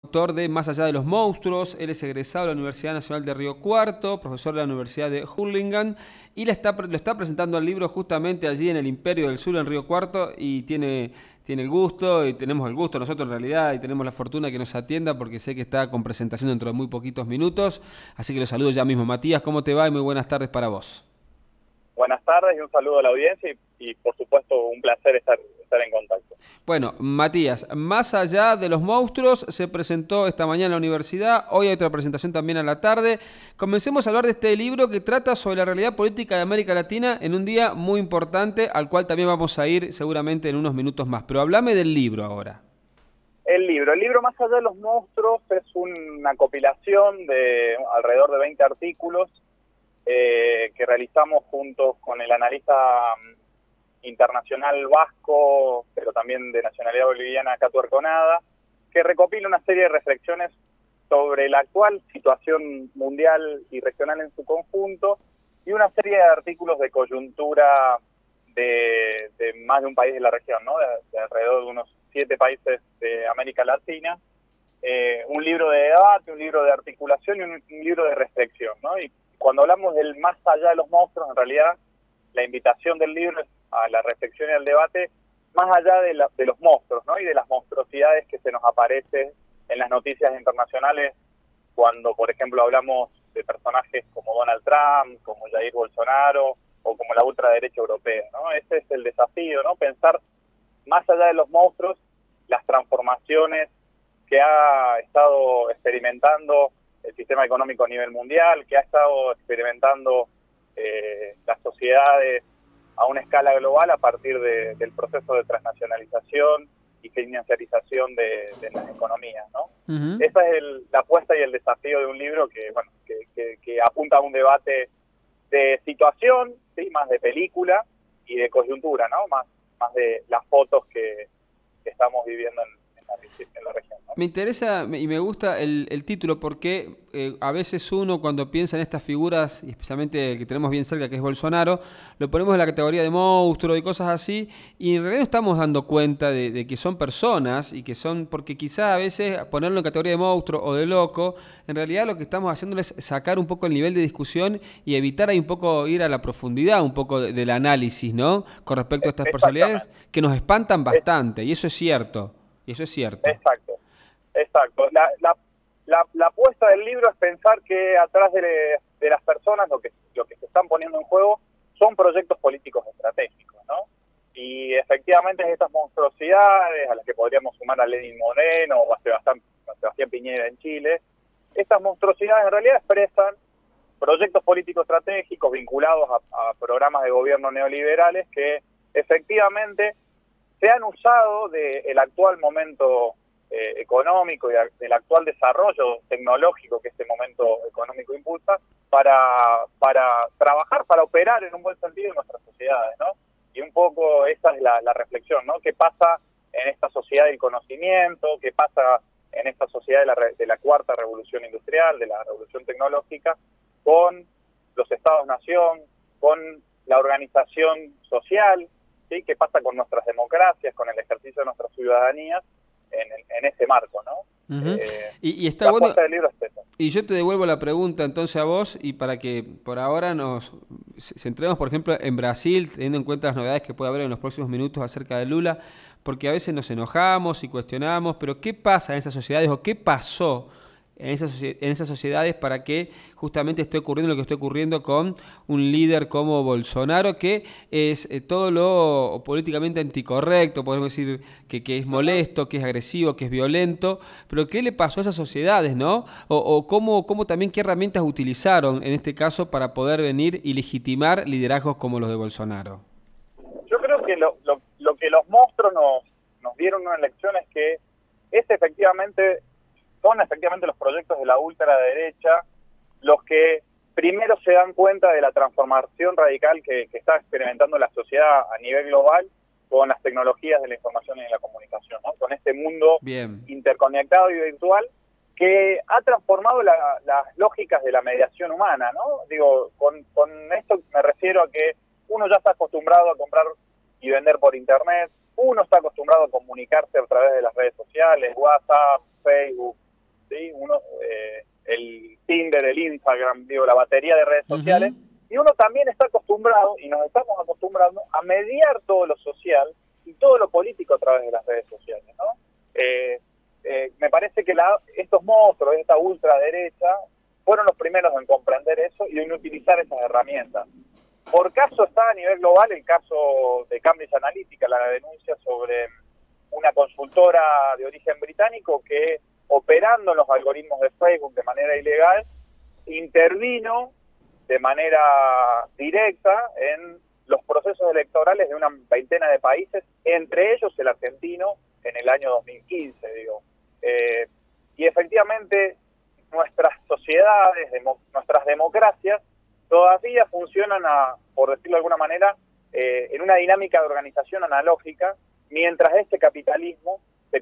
Autor de Más allá de los monstruos. Él es egresado de la Universidad Nacional de Río Cuarto, profesor de la Universidad de Hurlingham, y lo está presentando el libro justamente allí en el Imperio del Sur, en Río Cuarto, y tiene el gusto, y tenemos el gusto nosotros en realidad, y tenemos la fortuna que nos atienda, porque sé que está con presentación dentro de muy poquitos minutos, así que lo saludo ya mismo. Matías, ¿cómo te va? Y muy buenas tardes para vos. Buenas tardes y un saludo a la audiencia y por supuesto un placer estar en contacto. Bueno, Matías, Más allá de los monstruos se presentó esta mañana en la universidad, hoy hay otra presentación también a la tarde. Comencemos a hablar de este libro que trata sobre la realidad política de América Latina en un día muy importante, al cual también vamos a ir seguramente en unos minutos más. Pero háblame del libro ahora. El libro Más allá de los monstruos es una compilación de alrededor de 20 artículos que realizamos juntos con el analista internacional vasco, pero también de nacionalidad boliviana, Catu Arconada, que recopila una serie de reflexiones sobre la actual situación mundial y regional en su conjunto, y una serie de artículos de coyuntura de más de un país de la región, ¿no? De alrededor de unos 7 países de América Latina. Un libro de debate, un libro de articulación y un libro de reflexión, ¿no? Y cuando hablamos del más allá de los monstruos, en realidad la invitación del libro es a la reflexión y al debate más allá de los monstruos, ¿no? Y de las monstruosidades que se nos aparecen en las noticias internacionales cuando, por ejemplo, hablamos de personajes como Donald Trump, como Jair Bolsonaro o como la ultraderecha europea, ¿no? Ese es el desafío, ¿no? Pensar más allá de los monstruos las transformaciones que ha estado experimentando el sistema económico a nivel mundial, que ha estado experimentando las sociedades a una escala global a partir del proceso de transnacionalización y financiarización de las economías, ¿no? Uh-huh. Esa es la apuesta y el desafío de un libro que, bueno, que apunta a un debate de situación, ¿sí? Más de película y de coyuntura, ¿no? Más de las fotos que estamos viviendo en la región, ¿no? Me interesa y me gusta el título porque a veces uno cuando piensa en estas figuras, y especialmente el que tenemos bien cerca que es Bolsonaro, lo ponemos en la categoría de monstruo y cosas así, y en realidad no estamos dando cuenta de que son personas y que son, porque quizá a veces ponerlo en categoría de monstruo o de loco, en realidad lo que estamos haciendo es sacar un poco el nivel de discusión y evitar ahí un poco ir a la profundidad un poco del análisis, ¿no? Con respecto a estas personalidades que nos espantan bastante, y eso es cierto. Y eso es cierto. Exacto. La apuesta del libro es pensar que atrás de las personas lo que se están poniendo en juego son proyectos políticos estratégicos, ¿no? Y efectivamente estas monstruosidades, a las que podríamos sumar a Lenín Moreno o a Sebastián Piñera en Chile, estas monstruosidades en realidad expresan proyectos políticos estratégicos vinculados a programas de gobierno neoliberales que efectivamente se han usado del actual momento económico y del actual desarrollo tecnológico que este momento económico impulsa para trabajar, para operar en un buen sentido en nuestras sociedades, ¿no? Y un poco esa es la reflexión, ¿no? ¿Qué pasa en esta sociedad del conocimiento? ¿Qué pasa en esta sociedad de la cuarta revolución industrial, de la revolución tecnológica, con los estados-nación, con la organización social? ¿Sí? ¿Qué pasa con nuestras democracias, con el ejercicio de nuestras ciudadanías en ese marco, ¿no? Uh-huh. Y está bueno. Del libro es esa. Y yo te devuelvo la pregunta entonces a vos, y para que por ahora nos centremos, por ejemplo, en Brasil, teniendo en cuenta las novedades que puede haber en los próximos minutos acerca de Lula, porque a veces nos enojamos y cuestionamos, pero ¿qué pasa en esas sociedades o qué pasó en esas sociedades para que justamente esté ocurriendo lo que esté ocurriendo con un líder como Bolsonaro, que es todo lo políticamente anticorrecto, podemos decir que es molesto, que es agresivo, que es violento, pero qué le pasó a esas sociedades, ¿no? O cómo también qué herramientas utilizaron en este caso para poder venir y legitimar liderazgos como los de Bolsonaro. Yo creo que lo que los monstruos nos dieron una lección es que son efectivamente los proyectos de la ultraderecha los que primero se dan cuenta de la transformación radical que está experimentando la sociedad a nivel global con las tecnologías de la información y de la comunicación, ¿no? Con este mundo interconectado y virtual que ha transformado las lógicas de la mediación humana, ¿no? Digo, con esto me refiero a que uno ya está acostumbrado a comprar y vender por internet, uno está acostumbrado a comunicarse a través de las redes sociales, WhatsApp, Facebook, ¿sí? El Tinder, el Instagram, digo, la batería de redes sociales, y uno también está acostumbrado, y nos estamos acostumbrando, a mediar todo lo social y todo lo político a través de las redes sociales, ¿no? Me parece que estos monstruos, esta ultraderecha, fueron los primeros en comprender eso y en utilizar esas herramientas. Por caso está a nivel global el caso de Cambridge Analytica, la denuncia sobre una consultora de origen británico que, operando en los algoritmos de Facebook de manera ilegal, intervino de manera directa en los procesos electorales de una veintena de países, entre ellos el argentino, en el año 2015, digo. Y efectivamente nuestras sociedades, nuestras democracias, todavía funcionan, por decirlo de alguna manera, en una dinámica de organización analógica, mientras este capitalismo se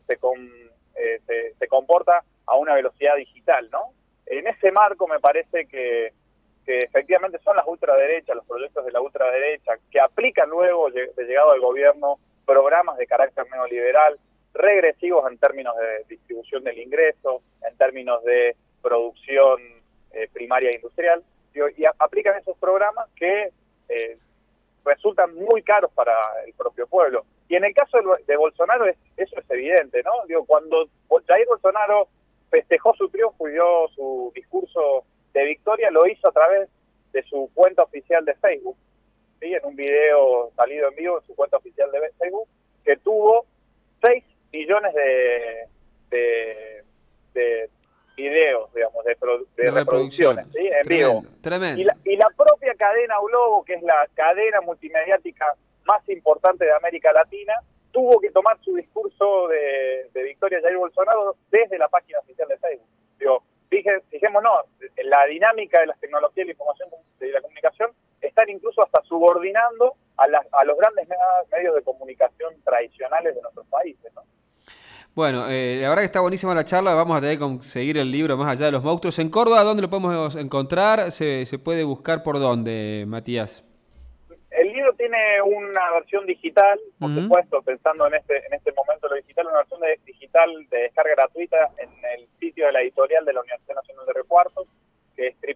comporta a una velocidad digital, ¿no? En ese marco me parece que efectivamente son las ultraderechas, los proyectos de la ultraderecha, que aplican luego, de llegado al gobierno, programas de carácter neoliberal, regresivos en términos de distribución del ingreso, en términos de producción primaria e industrial, y aplican esos programas que resultan muy caros para el propio pueblo. Y en el caso de Bolsonaro eso es evidente, ¿no? Digo, cuando Jair Bolsonaro festejó su triunfo y dio su discurso de victoria, lo hizo a través de su cuenta oficial de Facebook, ¿sí? En un video salido en vivo en su cuenta oficial de Facebook, que tuvo 6 millones de videos, digamos, de reproducciones, ¿sí? En tremendo, vivo. Tremendo. Y la propia cadena Globo, que es la cadena multimediática más importante de América Latina, tuvo que tomar su discurso de victoria de Jair Bolsonaro desde la página oficial de Facebook. Digo, fijémonos, la dinámica de las tecnologías de la información y la comunicación están incluso hasta subordinando a los grandes medios de comunicación tradicionales de nuestros países, ¿no? Bueno, la verdad que está buenísima la charla. Vamos a tener que conseguir el libro Más allá de los monstruos. En Córdoba, ¿dónde lo podemos encontrar? ¿Se puede buscar por dónde, Matías? El libro tiene una versión digital, por supuesto, pensando en este momento lo digital, una versión digital de descarga gratuita en el sitio de la editorial de la Universidad Nacional de Río Cuarto, que es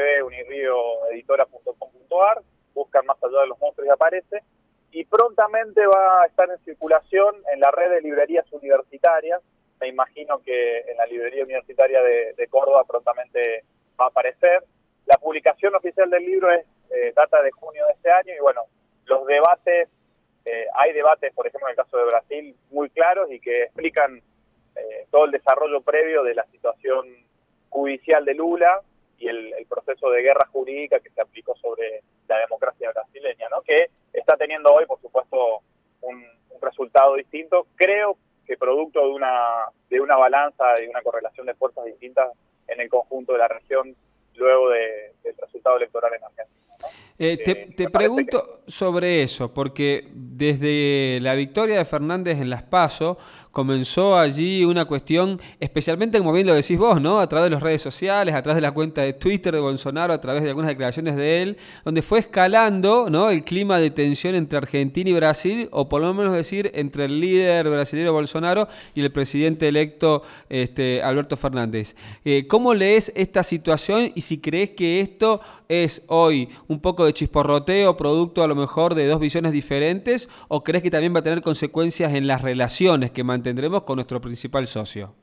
www.unirrioeditora.com.ar. Buscan Más allá de los monstruos y aparece. Y prontamente va a estar en circulación en la red de librerías universitarias. Me imagino que en la librería universitaria de Córdoba prontamente va a aparecer. La publicación oficial del libro data de junio de este año, y bueno, los debates, hay debates, por ejemplo, en el caso de Brasil, muy claros y que explican todo el desarrollo previo de la situación judicial de Lula y el proceso de guerra jurídica que se aplicó sobre la democracia brasileña, ¿no? Que está teniendo hoy, por supuesto, un resultado distinto. Creo que producto de una balanza y una correlación de fuerzas distintas en el conjunto de la región luego del resultado electoral en Argentina, ¿no? Te pregunto sobre eso, porque desde la victoria de Fernández en las PASO comenzó allí una cuestión, especialmente como bien lo decís vos, ¿no? A través de las redes sociales, a través de la cuenta de Twitter de Bolsonaro, a través de algunas declaraciones de él, donde fue escalando, ¿no?, el clima de tensión entre Argentina y Brasil, o por lo menos decir, entre el líder brasileño Bolsonaro y el presidente electo Alberto Fernández. ¿Cómo lees esta situación y si crees que esto es hoy un poco de chisporroteo, producto a lo mejor de dos visiones diferentes, o crees que también va a tener consecuencias en las relaciones que mantendremos con nuestro principal socio?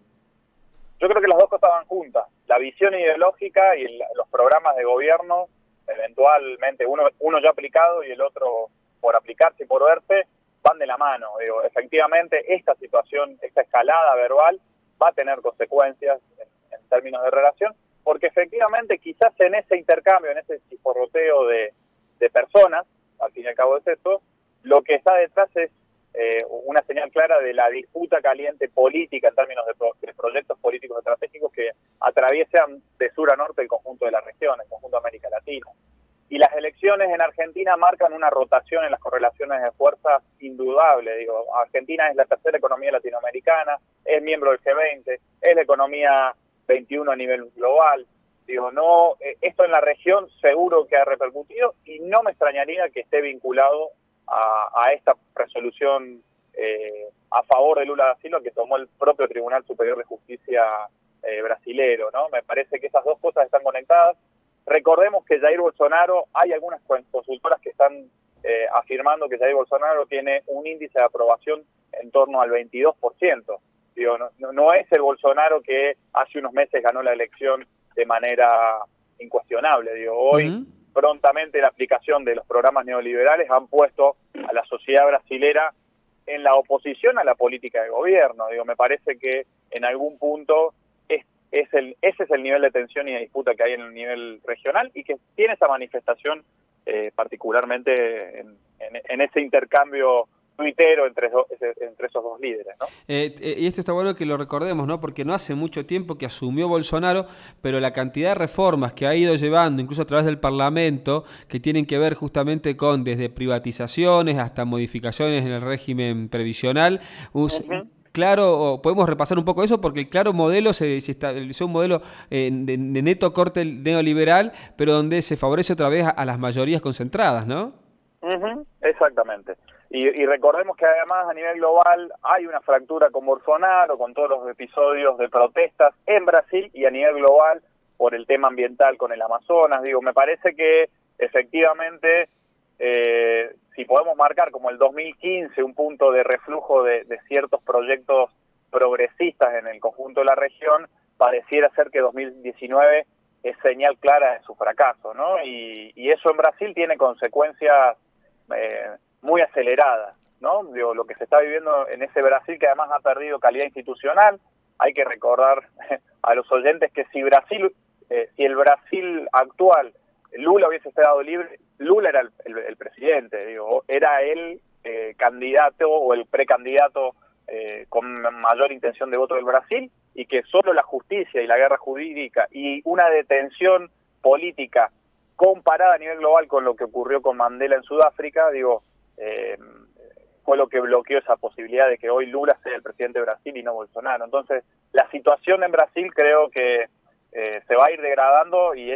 Yo creo que las dos cosas van juntas. La visión ideológica y los programas de gobierno, eventualmente uno ya aplicado y el otro por aplicarse y por verse, van de la mano. Digo, efectivamente, esta situación, esta escalada verbal va a tener consecuencias en términos de relación, porque efectivamente quizás en ese intercambio, en ese chisporroteo de personas, al fin y al cabo es esto, lo que está detrás es una señal clara de la disputa caliente política en términos de proyectos políticos estratégicos que atraviesan de sur a norte el conjunto de la región, el conjunto de América Latina. Y las elecciones en Argentina marcan una rotación en las correlaciones de fuerzas indudable. Digo, Argentina es la tercera economía latinoamericana, es miembro del G20, es la economía 21 a nivel global. Digo, no, esto en la región seguro que ha repercutido y no me extrañaría que esté vinculado a esta resolución a favor de Lula da Silva que tomó el propio Tribunal Superior de Justicia brasilero, ¿no? Me parece que esas dos cosas están conectadas. Recordemos que Jair Bolsonaro, hay algunas consultoras que están afirmando que Jair Bolsonaro tiene un índice de aprobación en torno al 22%. Digo, no es el Bolsonaro que hace unos meses ganó la elección de manera incuestionable. Digo, hoy prontamente la aplicación de los programas neoliberales han puesto a la sociedad brasilera en la oposición a la política de gobierno. Digo, me parece que en algún punto ese es el nivel de tensión y de disputa que hay en el nivel regional y que tiene esa manifestación particularmente en ese intercambio tuitero entre esos dos líderes, ¿no? Y esto está bueno que lo recordemos, ¿no? Porque no hace mucho tiempo que asumió Bolsonaro, pero la cantidad de reformas que ha ido llevando, incluso a través del Parlamento, que tienen que ver justamente con desde privatizaciones hasta modificaciones en el régimen previsional. Claro, podemos repasar un poco eso porque el claro modelo se estableció un modelo de neto corte neoliberal, pero donde se favorece otra vez a las mayorías concentradas, ¿no? Exactamente. Y recordemos que además a nivel global hay una fractura con Bolsonaro, con todos los episodios de protestas en Brasil y a nivel global por el tema ambiental con el Amazonas. Digo, me parece que efectivamente si podemos marcar como el 2015 un punto de reflujo de ciertos proyectos progresistas en el conjunto de la región, pareciera ser que 2019 es señal clara de su fracaso, ¿no? Y eso en Brasil tiene consecuencias muy aceleradas, ¿no? Digo, lo que se está viviendo en ese Brasil que además ha perdido calidad institucional. Hay que recordar a los oyentes que si el Brasil actual, Lula hubiese estado libre, Lula era el presidente, digo, era el candidato o el precandidato con mayor intención de voto del Brasil, y que solo la justicia y la guerra jurídica y una detención política comparada a nivel global con lo que ocurrió con Mandela en Sudáfrica, digo, fue lo que bloqueó esa posibilidad de que hoy Lula sea el presidente de Brasil y no Bolsonaro. Entonces, la situación en Brasil creo que se va a ir degradando y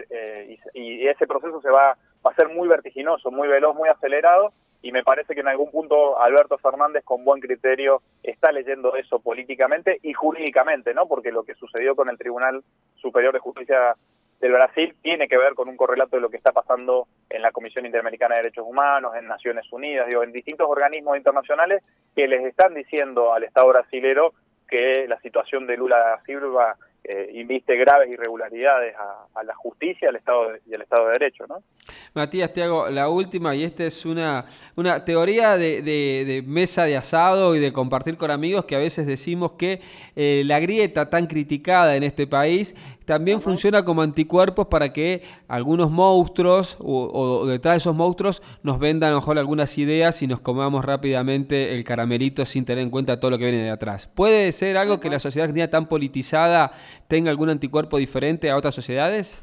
ese proceso va a ser muy vertiginoso, muy veloz, muy acelerado, y me parece que en algún punto Alberto Fernández con buen criterio está leyendo eso políticamente y jurídicamente, ¿no? Porque lo que sucedió con el Tribunal Superior de Justicia del Brasil tiene que ver con un correlato de lo que está pasando en la Comisión Interamericana de Derechos Humanos, en Naciones Unidas, digo, en distintos organismos internacionales que les están diciendo al Estado brasilero que la situación de Lula da Silva inviste graves irregularidades a la justicia y al Estado de Derecho, ¿no? Matías, te hago la última, y esta es una teoría de mesa de asado y de compartir con amigos, que a veces decimos que la grieta tan criticada en este país también funciona como anticuerpos para que algunos monstruos o detrás de esos monstruos nos vendan a lo mejor algunas ideas y nos comamos rápidamente el caramelito sin tener en cuenta todo lo que viene de atrás. ¿Puede ser algo que la sociedad argentina tan politizada tenga algún anticuerpo diferente a otras sociedades?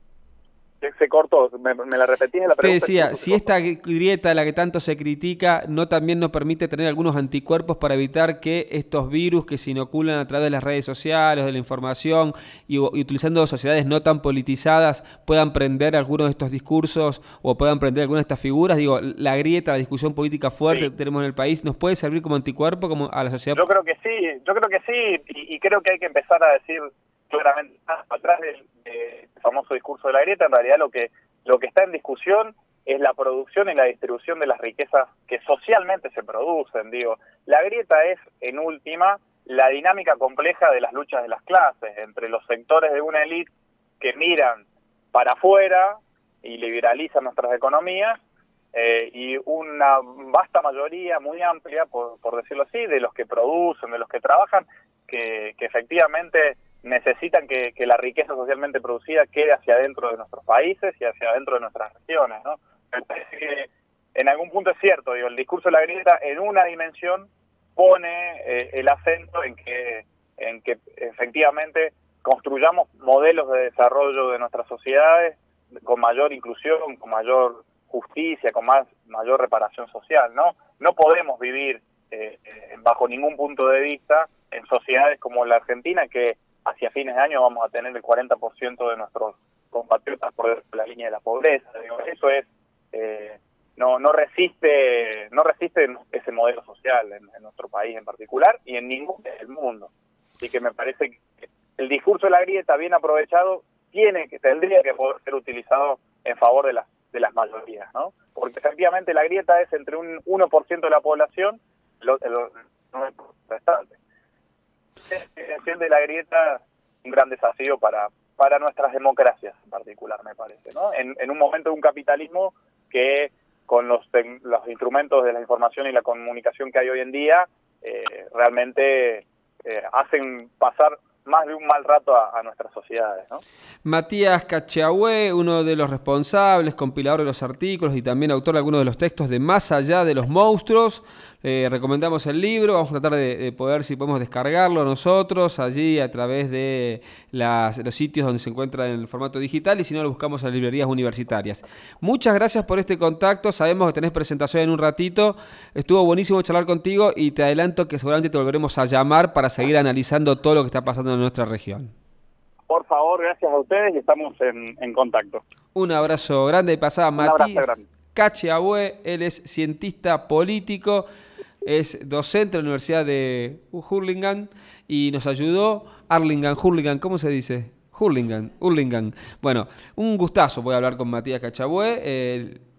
Se cortó, ¿me la repetís en la pregunta? Te decía, si esta grieta de la que tanto se critica no también nos permite tener algunos anticuerpos para evitar que estos virus que se inoculan a través de las redes sociales, de la información y utilizando sociedades no tan politizadas puedan prender algunos de estos discursos o puedan prender algunas de estas figuras. Digo, la grieta, la discusión política fuerte que tenemos en el país, ¿nos puede servir como anticuerpo como a la sociedad? Yo creo que sí, y creo que hay que empezar a decir claramente, atrás del famoso discurso de la grieta, en realidad lo que está en discusión es la producción y la distribución de las riquezas que socialmente se producen. Digo, la grieta es, en última, la dinámica compleja de las luchas de las clases, entre los sectores de una élite que miran para afuera y liberalizan nuestras economías, y una vasta mayoría, muy amplia, por decirlo así, de los que producen, de los que trabajan, que efectivamente necesitan que la riqueza socialmente producida quede hacia adentro de nuestros países y hacia adentro de nuestras regiones, ¿no? Me parece que en algún punto es cierto, digo, el discurso de la grieta en una dimensión pone el acento en que efectivamente construyamos modelos de desarrollo de nuestras sociedades con mayor inclusión, con mayor justicia, con mayor reparación social, ¿no? No podemos vivir bajo ningún punto de vista en sociedades como la Argentina, que hacia fines de año vamos a tener el 40% de nuestros compatriotas por la línea de la pobreza. Digo, eso es no resiste ese modelo social en nuestro país en particular y en ningún del mundo. Así que me parece que el discurso uso de la grieta bien aprovechado tendría que poder ser utilizado en favor de las mayorías, ¿no? Porque efectivamente la grieta es entre un 1% de la población, el restante. La extensión de la grieta es un gran desafío para nuestras democracias en particular, me parece, ¿no? En un momento de un capitalismo que con los instrumentos de la información y la comunicación que hay hoy en día, realmente hacen pasar más de un mal rato a nuestras sociedades, ¿no? Matías Cachahué, uno de los responsables, compilador de los artículos y también autor de algunos de los textos de Más allá de los monstruos. Recomendamos el libro, vamos a tratar de poder, si podemos descargarlo nosotros allí a través de los sitios donde se encuentra en el formato digital, y si no lo buscamos en las librerías universitarias. Muchas gracias por este contacto, sabemos que tenés presentación en un ratito, estuvo buenísimo charlar contigo y te adelanto que seguramente te volveremos a llamar para seguir analizando todo lo que está pasando en nuestra región. Por favor, gracias a ustedes y estamos en contacto. Un abrazo grande. Pasaba Matías Cachahué, él es cientista político, es docente de la Universidad de Hurlingham y nos ayudó, Hurlingham, ¿cómo se dice? Hurlingham. Bueno, un gustazo poder hablar con Matías Cachahué.